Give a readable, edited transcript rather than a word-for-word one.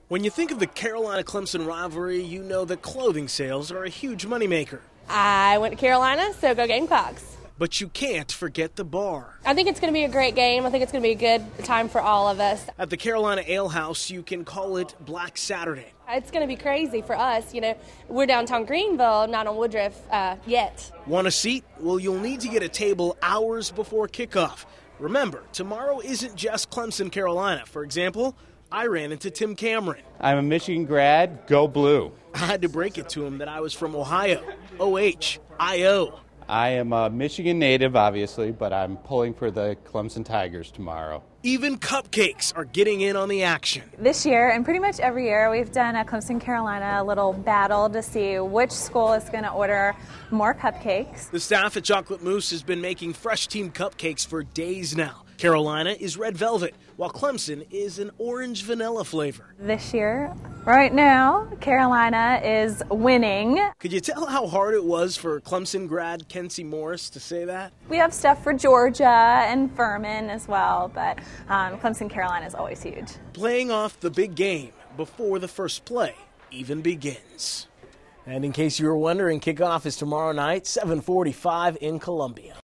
When you think of the Carolina-Clemson rivalry, you know that clothing sales are a huge moneymaker. I went to Carolina, so go Gamecocks. But you can't forget the bar. I think it's going to be a great game. I think it's going to be a good time for all of us. At the Carolina Ale House, you can call it Black Saturday. It's going to be crazy for us. You know, we're downtown Greenville, not on Woodruff yet. Want a seat? Well, you'll need to get a table hours before kickoff. Remember, tomorrow isn't just Clemson-Carolina. For example, I ran into Tim Cameron. I'm a Michigan grad. Go Blue. I had to break it to him that I was from Ohio. O-H-I-O. I am a Michigan native, obviously, but I'm pulling for the Clemson Tigers tomorrow. Even cupcakes are getting in on the action. This year, and pretty much every year, we've done a Clemson-Carolina little battle to see which school is going to order more cupcakes. The staff at Chocolate Mousse has been making fresh team cupcakes for days now. Carolina is red velvet, while Clemson is an orange vanilla flavor. This year, right now, Carolina is winning. Could you tell how hard it was for Clemson grad Kenzie Morris to say that? We have stuff for Georgia and Furman as well, but Clemson-Carolina is always huge. Playing off the big game before the first play even begins. And in case you were wondering, kickoff is tomorrow night, 7:45 in Columbia.